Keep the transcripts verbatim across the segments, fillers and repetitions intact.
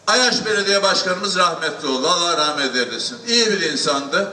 Ayaş Belediye Başkanımız rahmetli oldu. Allah rahmet eylesin. İyi bir insandı.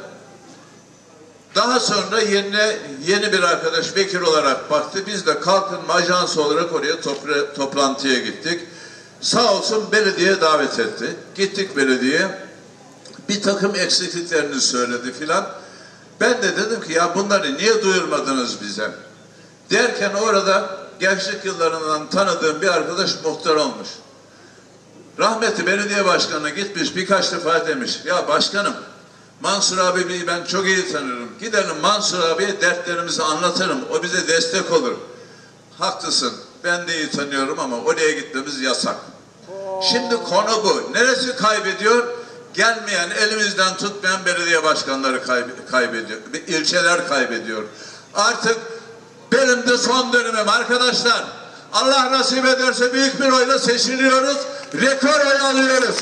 Daha sonra yeni, yeni bir arkadaş vekil olarak baktı. Biz de kalkınma ajansı olarak oraya topra, toplantıya gittik. Sağ olsun belediye davet etti. Gittik belediyeye. Bir takım eksikliklerini söyledi filan. Ben de dedim ki ya bunları niye duyurmadınız bize? Derken orada gençlik yıllarından tanıdığım bir arkadaş muhtar olmuş. Rahmetli belediye başkanına gitmiş birkaç defa demiş. Ya başkanım, Mansur abiyi ben çok iyi tanırım. Gidelim Mansur abiye dertlerimizi anlatırım. O bize destek olur. Haklısın. Ben de iyi tanıyorum ama oraya gitmemiz yasak. Şimdi konu bu. Neresi kaybediyor? Gelmeyen, elimizden tutmayan belediye başkanları kaybediyor. İlçeler kaybediyor. Artık benim de son dönemim arkadaşlar. Allah nasip ederse büyük bir oyla seçiliyoruz. Rekor oy alıyoruz.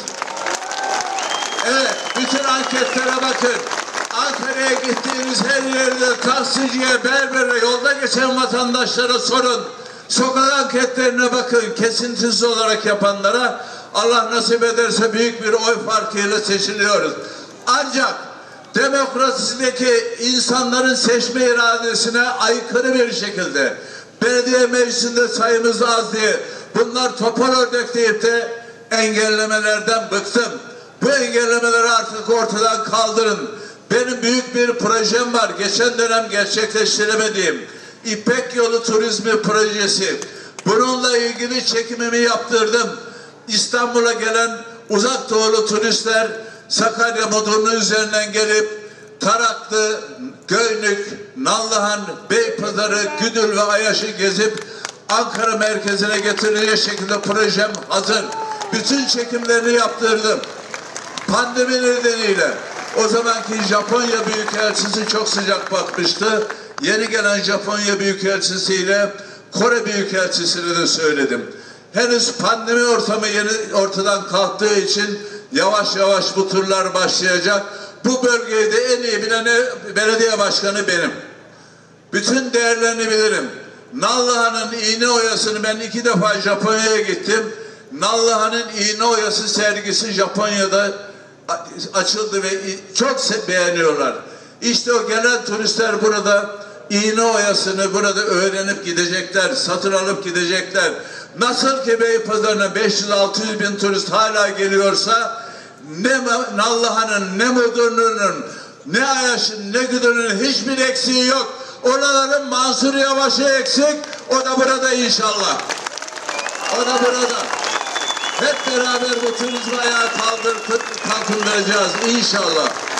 Evet, bütün anketlere bakın. Ankara'ya gittiğimiz her yerde taksiciye, berbere, yolda geçen vatandaşlara sorun. Sokak anketlerine bakın. Kesintisiz olarak yapanlara Allah nasip ederse büyük bir oy farkıyla seçiliyoruz. Ancak demokrasideki insanların seçme iradesine aykırı bir şekilde belediye meclisinde sayımız az diye bunlar topal ördek deyip de engellemelerden bıktım. Bu engellemeleri artık ortadan kaldırın. Benim büyük bir projem var. Geçen dönem gerçekleştiremediğim İpek Yolu Turizmi projesi. Bununla ilgili çekimimi yaptırdım. İstanbul'a gelen uzak doğulu turistler Sakarya Modurnu üzerinden gelip Taraklı, Göynük, Nallıhan, Beypazarı, Güdül ve Ayaş'ı gezip Ankara merkezine getirecek şekilde projem hazır. Bütün çekimlerini yaptırdım. Pandemi nedeniyle o zamanki Japonya Büyükelçisi çok sıcak bakmıştı. Yeni gelen Japonya Büyükelçisi ile Kore Büyükelçisi'ne de söyledim. Henüz pandemi ortamı yeni ortadan kalktığı için yavaş yavaş bu turlar başlayacak. Bu bölgeyi de en iyi bilen belediye başkanı benim. Bütün değerlerini bilirim. Nallıhan'ın iğne oyasını ben iki defa Japonya'ya gittim. Nallıhan'ın iğne oyası sergisi Japonya'da açıldı ve çok beğeniyorlar. İşte o gelen turistler burada iğne oyasını burada öğrenip gidecekler, satın alıp gidecekler. Nasıl ki Beypazarı'na beş yüz altı yüz bin turist hala geliyorsa ne Nallıhan'ın, ne Modurnu'nun, ne Ayaş'ın, ne Güdül'ün hiçbir eksiği yok. Oraların Mansur Yavaş'ı eksik, o da burada inşallah. O da burada. Hep beraber bu turizmi ayağa kaldır, kalkındıracağız inşallah.